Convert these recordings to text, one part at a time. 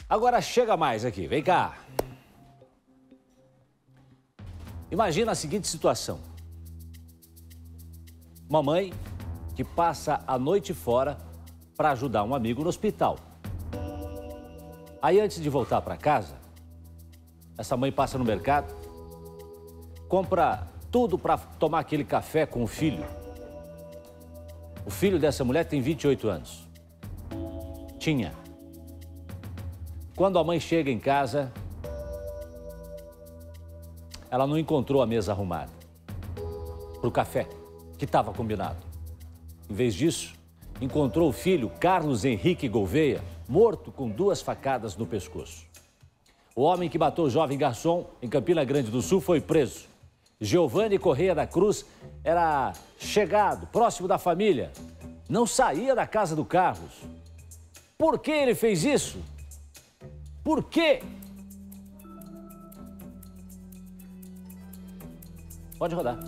Agora chega mais aqui, vem cá. Imagina a seguinte situação. Uma mãe que passa a noite fora para ajudar um amigo no hospital. Aí, antes de voltar para casa, essa mãe passa no mercado, compra tudo para tomar aquele café com o filho. O filho dessa mulher tem 28 anos. Tinha. Quando a mãe chega em casa, ela não encontrou a mesa arrumada para o café que estava combinado. Em vez disso, encontrou o filho, Carlos Henrique Gouveia, morto com 2 facadas no pescoço. O homem que matou o jovem garçom em Campina Grande do Sul foi preso. Giovanni Correia da Cruz era chegado, próximo da família. Não saía da casa do Carlos. Por que ele fez isso? Por quê? Pode rodar.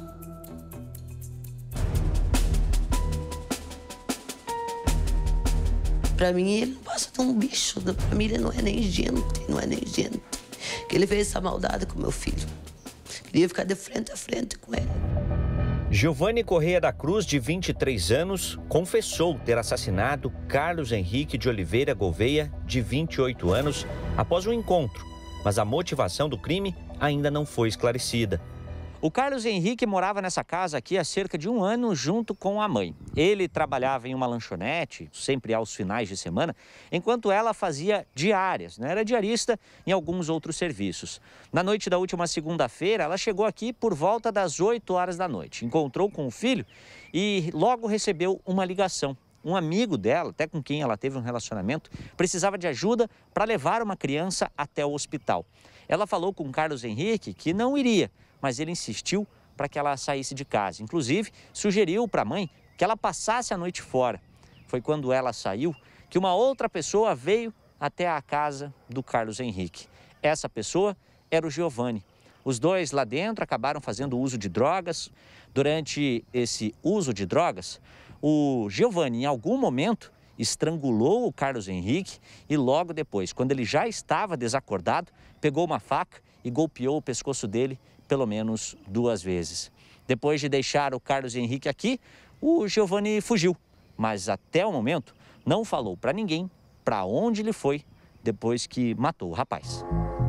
Pra mim, ele não passa de um bicho. Pra mim, ele não é nem gente, não é nem gente. Que ele fez essa maldade com meu filho. Queria ficar de frente a frente com ele. Giovanni Correia da Cruz, de 23 anos, confessou ter assassinado Carlos Henrique de Oliveira Gouveia, de 28 anos, após um encontro. Mas a motivação do crime ainda não foi esclarecida. O Carlos Henrique morava nessa casa aqui há cerca de 1 ano junto com a mãe. Ele trabalhava em uma lanchonete, sempre aos finais de semana, enquanto ela fazia diárias, né? Era diarista em alguns outros serviços. Na noite da última segunda-feira, ela chegou aqui por volta das 8 horas da noite. Encontrou com o filho e logo recebeu uma ligação. Um amigo dela, até com quem ela teve um relacionamento, precisava de ajuda para levar uma criança até o hospital. Ela falou com o Carlos Henrique que não iria, mas ele insistiu para que ela saísse de casa. Inclusive, sugeriu para a mãe que ela passasse a noite fora. Foi quando ela saiu que uma outra pessoa veio até a casa do Carlos Henrique. Essa pessoa era o Giovanni. Os dois lá dentro acabaram fazendo uso de drogas. Durante esse uso de drogas, o Giovanni, em algum momento, estrangulou o Carlos Henrique e logo depois, quando ele já estava desacordado, pegou uma faca e golpeou o pescoço dele pelo menos 2 vezes. Depois de deixar o Carlos Henrique aqui, o Giovanni fugiu, mas até o momento não falou para ninguém para onde ele foi depois que matou o rapaz.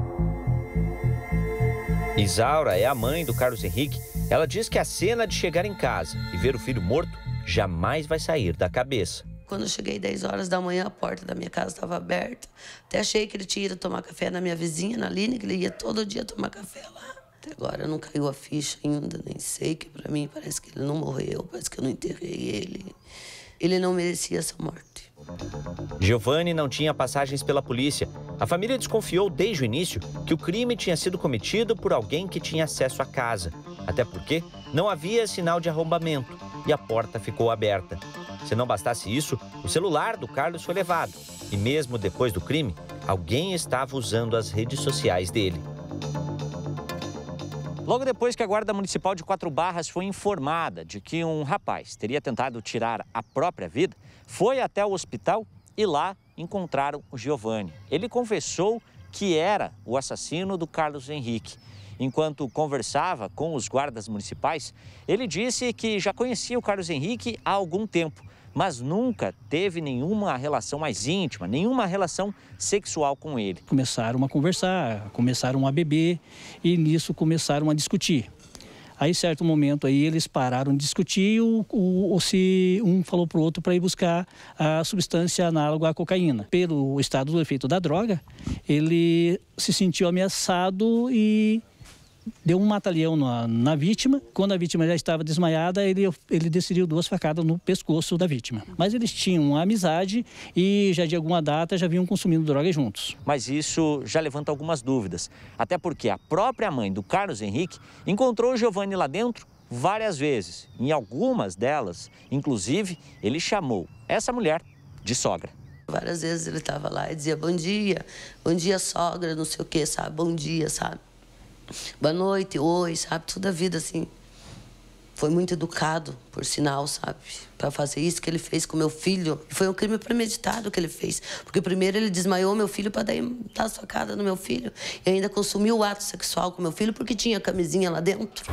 Isaura é a mãe do Carlos Henrique. Ela diz que a cena de chegar em casa e ver o filho morto jamais vai sair da cabeça. Quando eu cheguei 10 horas da manhã, a porta da minha casa estava aberta. Até achei que ele tinha ido tomar café na minha vizinha, na Aline, que ele ia todo dia tomar café lá. Até agora não caiu a ficha ainda, nem sei, que pra mim parece que ele não morreu, parece que eu não enterrei ele. Ele não merecia essa morte. Giovanni não tinha passagens pela polícia. A família desconfiou desde o início que o crime tinha sido cometido por alguém que tinha acesso à casa. Até porque não havia sinal de arrombamento e a porta ficou aberta. Se não bastasse isso, o celular do Carlos foi levado. E mesmo depois do crime, alguém estava usando as redes sociais dele. Logo depois que a Guarda Municipal de 4 Barras foi informada de que um rapaz teria tentado tirar a própria vida, foi até o hospital e lá encontraram o Giovanni. Ele confessou que era o assassino do Carlos Henrique. Enquanto conversava com os guardas municipais, ele disse que já conhecia o Carlos Henrique há algum tempo, mas nunca teve nenhuma relação mais íntima, nenhuma relação sexual com ele. Começaram a conversar, começaram a beber e nisso começaram a discutir. Aí, em certo momento, aí, eles pararam de discutir e um falou para o outro para ir buscar a substância análoga à cocaína. Pelo estado do efeito da droga, ele se sentiu ameaçado e deu um mata-leão na vítima. Quando a vítima já estava desmaiada, ele decidiu 2 facadas no pescoço da vítima. Mas eles tinham uma amizade e já de alguma data já vinham consumindo drogas juntos. Mas isso já levanta algumas dúvidas. Até porque a própria mãe do Carlos Henrique encontrou o Giovanni lá dentro várias vezes. Em algumas delas, inclusive, ele chamou essa mulher de sogra. Várias vezes ele estava lá e dizia bom dia sogra, não sei o que, sabe, bom dia, sabe. Boa noite, oi, sabe, toda a vida assim. foi muito educado, por sinal, sabe? Para fazer isso que ele fez com meu filho. Foi um crime premeditado que ele fez. Porque primeiro ele desmaiou meu filho para daí dar a facada no meu filho. E ainda consumiu o ato sexual com meu filho porque tinha camisinha lá dentro.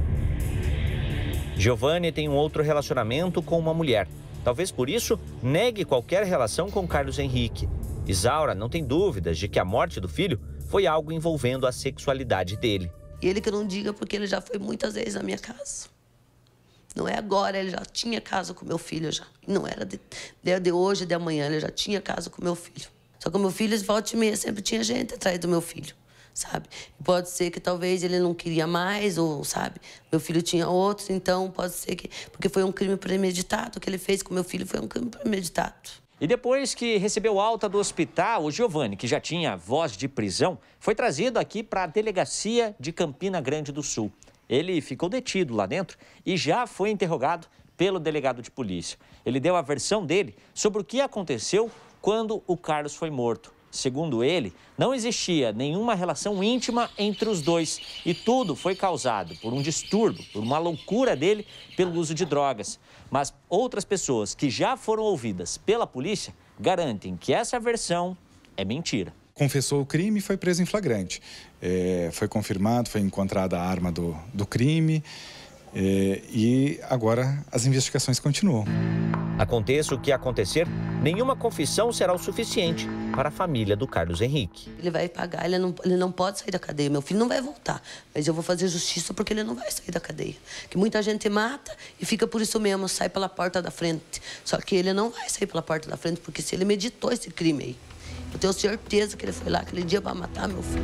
Giovanni tem um outro relacionamento com uma mulher. Talvez por isso negue qualquer relação com Carlos Henrique. Isaura não tem dúvidas de que a morte do filho foi algo envolvendo a sexualidade dele. E ele que não diga porque ele já foi muitas vezes na minha casa. Não é agora, ele já tinha caso com meu filho já. Não era de hoje, de amanhã, ele já tinha caso com meu filho. Só que o meu filho, volta e meia, sempre tinha gente atrás do meu filho, sabe? Pode ser que talvez ele não queria mais, ou, sabe? Meu filho tinha outros, então pode ser que... Porque foi um crime premeditado, o que ele fez com meu filho foi um crime premeditado. E depois que recebeu alta do hospital, o Giovanni, que já tinha voz de prisão, foi trazido aqui para a delegacia de Campina Grande do Sul. Ele ficou detido lá dentro e já foi interrogado pelo delegado de polícia. Ele deu a versão dele sobre o que aconteceu quando o Carlos foi morto. Segundo ele, não existia nenhuma relação íntima entre os dois e tudo foi causado por um distúrbio, por uma loucura dele pelo uso de drogas. Mas outras pessoas que já foram ouvidas pela polícia garantem que essa versão é mentira. Confessou o crime e foi preso em flagrante. Foi confirmado, foi encontrada a arma do crime e agora as investigações continuam. Aconteça o que acontecer, nenhuma confissão será o suficiente para a família do Carlos Henrique. Ele vai pagar, ele não pode sair da cadeia. Meu filho não vai voltar, mas eu vou fazer justiça porque ele não vai sair da cadeia. Que muita gente mata e fica por isso mesmo, sai pela porta da frente. Só que ele não vai sair pela porta da frente porque se ele meditou esse crime aí, eu tenho certeza que ele foi lá aquele dia para matar meu filho.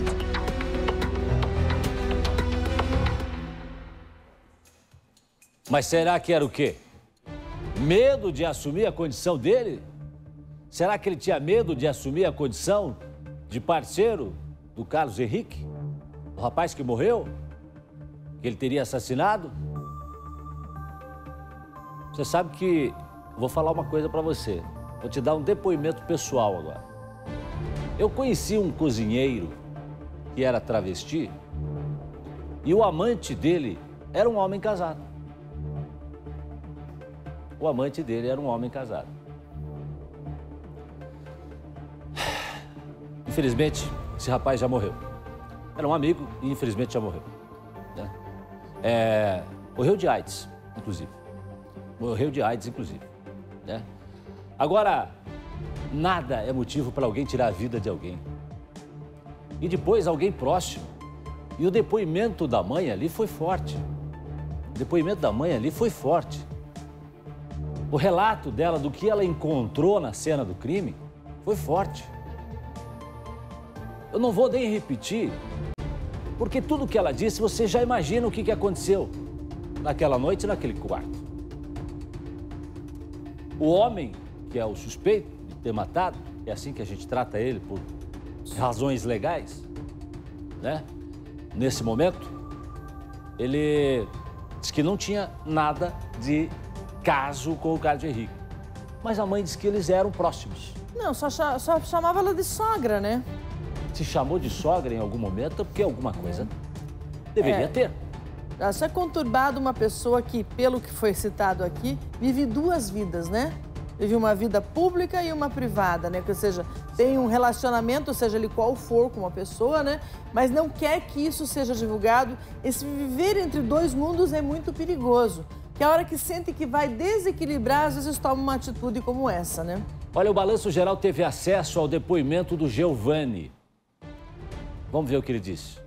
Mas será que era o quê? Medo de assumir a condição dele? Será que ele tinha medo de assumir a condição de parceiro do Carlos Henrique? O rapaz que morreu? Que ele teria assassinado? Você sabe que... Vou falar uma coisa pra você. Vou te dar um depoimento pessoal agora. Eu conheci um cozinheiro que era travesti e o amante dele era um homem casado. O amante dele era um homem casado. Infelizmente, esse rapaz já morreu. Era um amigo e infelizmente já morreu. Né? Morreu de AIDS, inclusive. Morreu de AIDS, inclusive. Né? Agora, nada é motivo para alguém tirar a vida de alguém. E depois alguém próximo. E o depoimento da mãe ali foi forte. O depoimento da mãe ali foi forte. O relato dela do que ela encontrou na cena do crime foi forte. Eu não vou nem repetir, porque tudo que ela disse, você já imagina o que aconteceu naquela noite, naquele quarto. O homem, que é o suspeito de ter matado, é assim que a gente trata ele por razões legais, né? Nesse momento, ele disse que não tinha nada de caso com o Carlos Henrique. Mas a mãe disse que eles eram próximos. Não, só chamava ela de sogra, né? Se chamou de sogra em algum momento, porque alguma coisa deveria ter. Isso é conturbado uma pessoa que, pelo que foi citado aqui, vive duas vidas, né? Vive uma vida pública e uma privada, né? Ou seja, tem um relacionamento, seja ele qual for, com uma pessoa, né? Mas não quer que isso seja divulgado. Esse viver entre dois mundos é muito perigoso. Que a hora que sente que vai desequilibrar, às vezes toma uma atitude como essa, né? Olha, o Balanço Geral teve acesso ao depoimento do Giovanni. Vamos ver o que ele disse.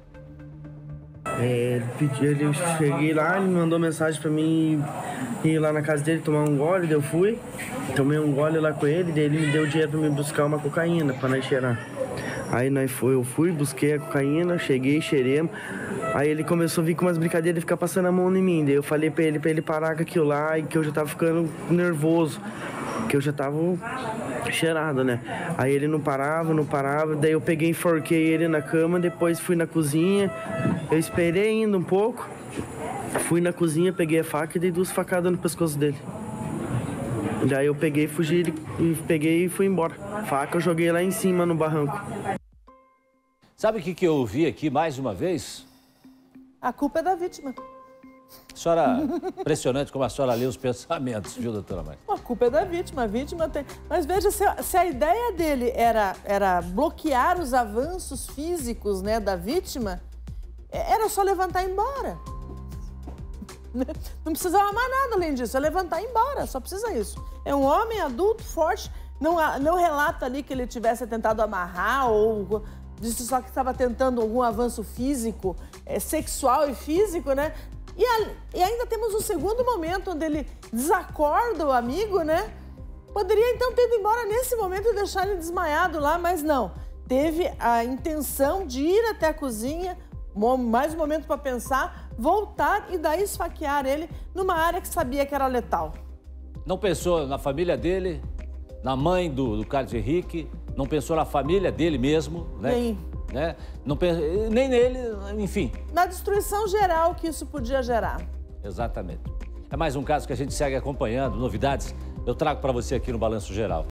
Eu cheguei lá, ele mandou mensagem pra mim ir lá na casa dele tomar um gole, daí eu fui. Tomei um gole lá com ele, daí ele me deu dinheiro pra me buscar uma cocaína pra nós cheirar. Aí eu fui, busquei a cocaína, cheguei, cheiremos. Aí ele começou a vir com umas brincadeiras e ficar passando a mão em mim. Daí eu falei pra ele parar com aquilo lá e que eu já tava ficando nervoso. Que eu já tava cheirado, né? Aí ele não parava. Daí eu peguei e enforquei ele na cama, depois fui na cozinha. Eu esperei ainda um pouco. Fui na cozinha, peguei a faca e dei 2 facadas no pescoço dele. Daí eu peguei, fugi e fui embora. Faca eu joguei lá em cima no barranco. Sabe o que eu ouvi aqui mais uma vez? A culpa é da vítima. Senhora, impressionante como a senhora lê os pensamentos, viu, doutora Mãe? A culpa é da vítima, a vítima tem... Mas veja, se a ideia dele era bloquear os avanços físicos, né, da vítima, era só levantar e ir embora. Não precisava mais nada além disso, é levantar e ir embora, só precisa isso. É um homem adulto, forte, não relata ali que ele tivesse tentado amarrar ou disse só que estava tentando algum avanço físico, sexual e físico, né? E ainda temos um segundo momento onde ele desacorda o amigo, né? Poderia então ter ido embora nesse momento e deixar ele desmaiado lá, mas não. Teve a intenção de ir até a cozinha, mais um momento para pensar, voltar e daí esfaquear ele numa área que sabia que era letal. Não pensou na família dele, na mãe do Carlos Henrique, não pensou na família dele mesmo, né? Né? Não pensou, nem nele, enfim. Na destruição geral que isso podia gerar. Exatamente. É mais um caso que a gente segue acompanhando, novidades eu trago para você aqui no Balanço Geral.